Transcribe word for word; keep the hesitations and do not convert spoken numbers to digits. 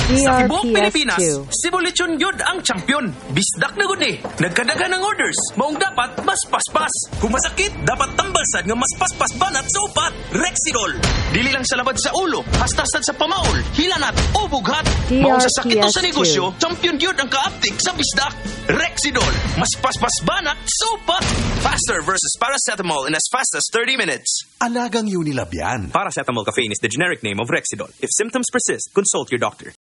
Sa D R tibuok P S Pilipinas, two. Cebu Lechon yun ang champion. Bisdak na gud ni. Nagkadaga ng orders. Maong dapat mas paspas. Kung masakit, dapat tambalsad nga mas paspas banat sa upat. Rexidol. Dili lang sa labad sa ulo, hasta-hastad sa pamaol, hilanat o bughat. D R P S Maong sa sakit o sa two. negosyo, champion yun ang kaaptik sa bisdak. Rexidol. Mas paspas banat sa upat. Faster versus paracetamol in as fast as thirty minutes. Alagang Unilab yan. Paracetamol caffeine is the generic name of Rexidol. If symptoms persist, consult your doctor.